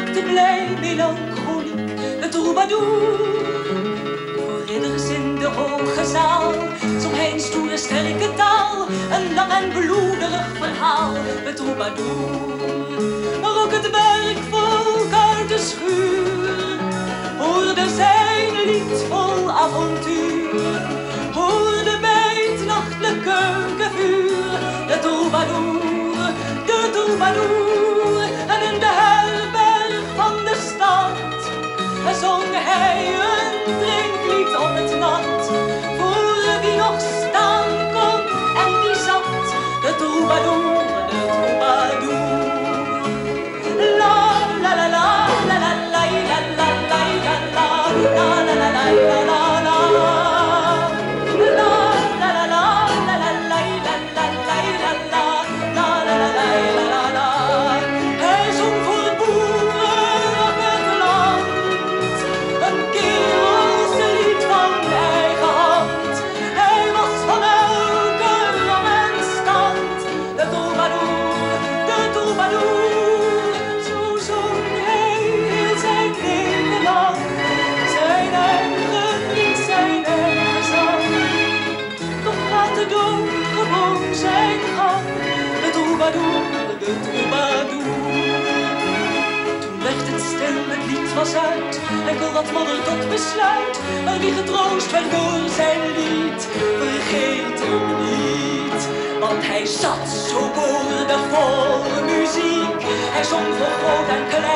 maakte blij, melancholiek, de troubadour. Voor ridders in de hoge zaal zong hij een stoere, sterke taal, een lang en bloederig verhaal, de troubadour. Maar ook het werkvolk uit de schuur hoorde zijn lied vol avontuur, hoorde bij het nachtelijk keukenvuur de troubadour, de troubadour. En in de herberg van de stad zong hij een drinklied op het nat, voor wie nog staan kon en wie zat, de troubadour, de troubadour. La la la la la la la la la la la la la la la. De troubadour. Toen werd het stil, het lied was uit, enkel wat modder tot besluit. Maar wie getroost werd door zijn lied, vergeet hem niet. Want hij zat zo boordevol muziek, hij zong voor groot en klein.